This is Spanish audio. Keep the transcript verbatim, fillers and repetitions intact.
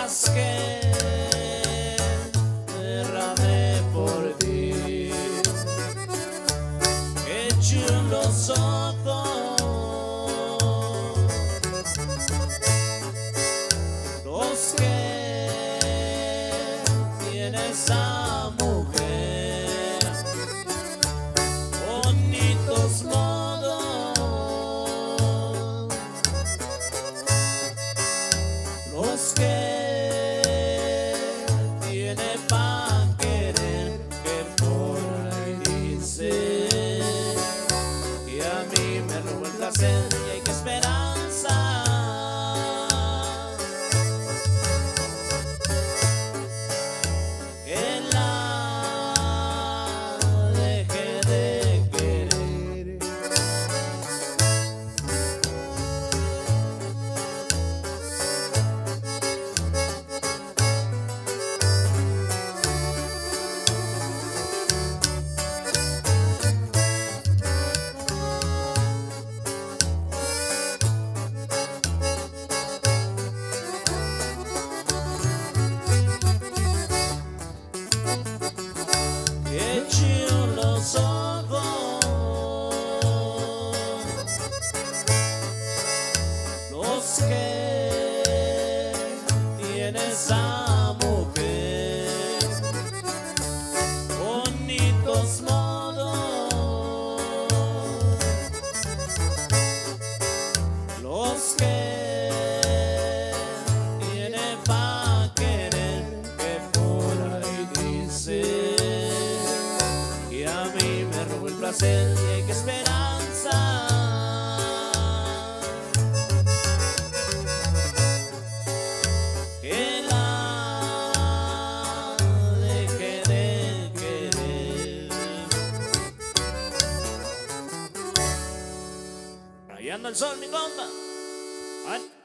lágrimas que derramé por ti. Eché los ojos, los que tiene esa mujer, bonitos modos, los que tiene pa' querer, que por ahí dice que a mí me robó el placer y hay que esperanza. Que la deje de querer. Eché los ojos, los que tiene esa mujer, bonitos modos, los que tiene pa' querer, que por ahí dice que a mí me robó el placer y hay que esperanza. Que la deje de querer. Ahí anda el sol, mi compa. Ay.